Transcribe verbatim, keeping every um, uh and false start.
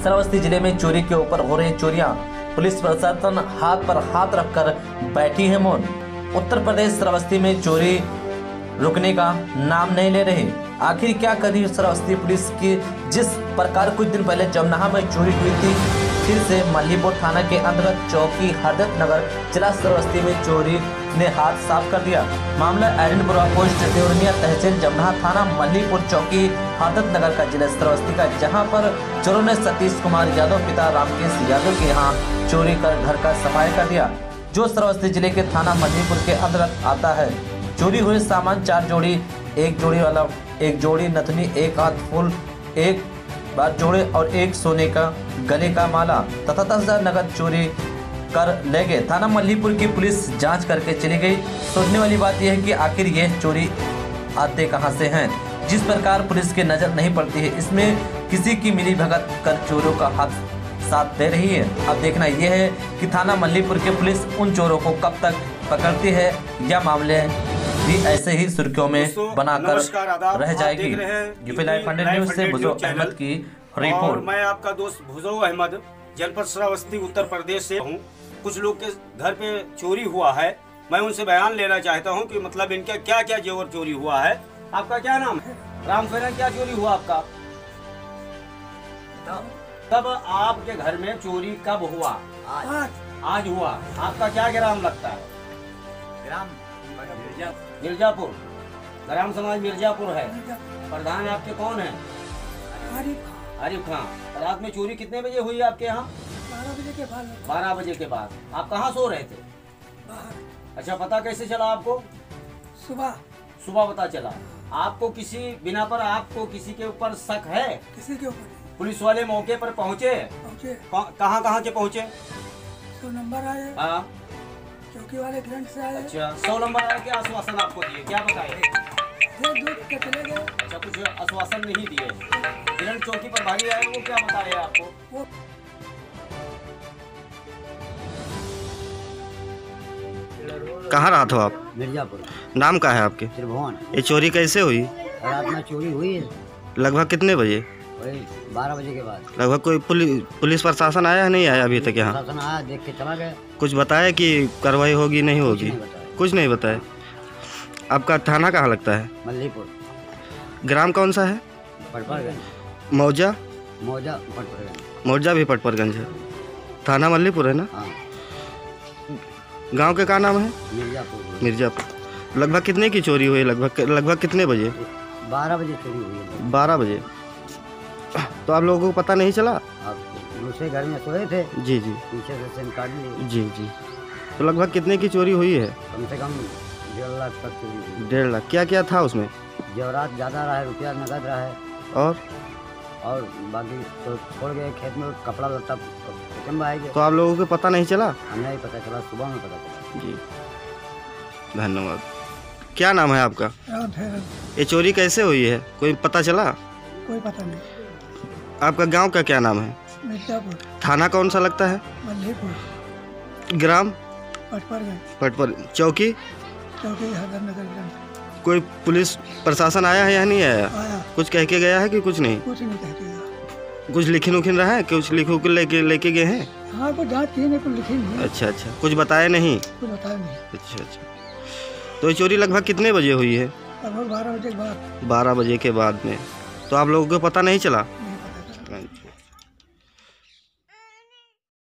श्रावस्ती जिले में चोरी के ऊपर हो रही चोरियां, पुलिस प्रशासन हाथ पर हाथ रखकर बैठी है मौन। उत्तर प्रदेश श्रावस्ती में चोरी रुकने का नाम नहीं ले रही। आखिर क्या करी श्रावस्ती पुलिस की? जिस प्रकार कुछ दिन पहले जमनाहा में चोरी हुई थी, फिर से मल्लीपुर थाना के अंतर्गत चौकी हरदत नगर जिला श्रावस्ती में चोरी ने हाथ साफ कर दिया। मामला एरनपुरा पोस्ट देवरिया तहसील जमनाहा थाना मल्लीपुर चौकी हरदत नगर का जिला श्रावस्ती का, जहां पर चोरों ने सतीश कुमार यादव पिता रामकेश यादव के यहाँ चोरी कर घर का सफाई कर दिया, जो श्रावस्ती जिले के थाना मल्लीपुर के अंतर्गत आता है। चोरी हुए सामान चार जोड़ी, एक जोड़ी वाला एक जोड़ी नथनी, एक हाथ फूल, एक बार जोड़े और एक सोने का गले का माला तथा दस हजार नकद चोरी कर ले गए। थाना मल्लीपुर की पुलिस जांच करके चली गई। सोचने वाली बात यह है कि आखिर ये चोरी आते कहां से हैं। जिस प्रकार पुलिस की नजर नहीं पड़ती है, इसमें किसी की मिली भगत कर चोरों का हाथ साथ दे रही है। अब देखना यह है कि थाना मल्लीपुर की पुलिस उन चोरों को कब तक पकड़ती है या मामले भी ऐसे ही सुर्खियों में बनाकर रह जाएगी। यूपी लाइव हंड्रेड न्यूज से भुजो अहमद की रिपोर्ट। मैं आपका दोस्त भुजो अहमद जनपद श्रावस्ती उत्तर प्रदेश से हूँ। कुछ लोग के घर पे चोरी हुआ है, मैं उनसे बयान लेना चाहता हूँ कि मतलब इनका क्या क्या जेवर चोरी हुआ है। आपका क्या नाम है? राम फैरन। क्या चोरी हुआ आपका? तब आपके घर में चोरी कब हुआ? आज आज हुआ। आपका क्या ग्राम लगता है? ग्राम मिर्जापुर। ग्राम समाज मिर्जापुर है। प्रधान आपके कौन है? आरिफ खान। रात में चोरी कितने बजे हुई आपके यहाँ? बारह बजे के बाद। बारह बजे के बाद। आप कहाँ सो रहे थे? बाहर। अच्छा, पता कैसे चला आपको? सुबह सुबह पता चला। आपको किसी बिना पर आपको किसी के ऊपर शक है? किसी के ऊपर? पुलिस वाले मौके पर पहुँचे? पहुँचे। कहाँ कहाँ के पहुँचे? सौ नंबर आए। हाँ। चौकी वाले ग्रंथ से आए। अच्छा, सौ नंबर आए के आश्वासन आपको दिए? क्या बताए? दूध के चले गए। अच्छा, कुछ आश्वासन नहीं दिए। गिरंट चौकी पर भागी आए, वो क्या बताए आपको? वो कहाँ रहा था आप? मिर्जापुर। नाम क्या है आपके? त्रिभुवन। ये चोरी कैसे हुई? रात में चोरी हुई है लगभग कितने बजे? वही बारह बजे के बाद। लगभग कोई पुलिस पुलिस प्रशासन आया है? नहीं आया अभी तक यहाँ? प्रशासन आया, देख के चला गया। कुछ बताया कि कार्रवाई होगी नहीं होगी? नहीं बताया। कुछ नहीं बताया। आपका थाना कहाँ लगता है? मल्लीपुर। ग्राम कौन सा है? पटपरगंज। मौजा? मौजा पटपरगंज। मौजा भी पटपरगंज है। थाना मल्लीपुर है ना? हाँ। गांव के क्या नाम है? मिर्जापुर। मिर्जापुर। लगभग कितने की चोरी हुई? लगभग लगभग कितने बजे? बारह बजे चोरी हुई है। बारह बजे। तो आप लोगों को पता नहीं चला? आप दूसरे घर में सोए थे? जी जी। पीछे से सिम काट ली। जी जी। तो लगभग कितने की चोरी हुई है? कम से कम डेढ़ लाख तक चोरी हुई। डेढ़ लाख। क्या क्या था उसमें? जेवरात ज़्यादा रहा है, रुपया नगद रहा है, और और बाकी तो छोड़ गए खेत में, कपड़ा लत्ता किचन में आएगा। तो आप लोगों को पता नहीं चला? हमें ही पता चला, सुबह में पता चला। जी, धन्यवाद। क्या नाम है आपका? राम फैरन। ये चोरी कैसे हुई है, कोई पता चला? कोई पता नहीं। आपका गांव का क्या नाम है? मिर्जापुर। थाना कौन सा लगता है? मल्लीपुर। ग्राम? पटपरगंज। पटपर। चौकी? चौकी हरदत नगर ग्रंथ। कोई पुलिस प्रशासन आया है या नहीं आया? आया। कुछ कह के गया है कि कुछ नहीं? कुछ नहीं कहते गया। कुछ लिखिन उखिन रहा है? कुछ लिखो के लेके लेके गए हैं? हाँ, कुछ जाँच की नहीं, कुछ लिखी नहीं। अच्छा अच्छा। कुछ बताया नहीं? कुछ बताया नहीं। अच्छा अच्छा। तो ये चोरी लगभग कितने बजे हुई है? लगभग बारह बजे के बाद। बारह बजे के बाद में। तो आप लोगों को पता नहीं चला? नहीं पता चला।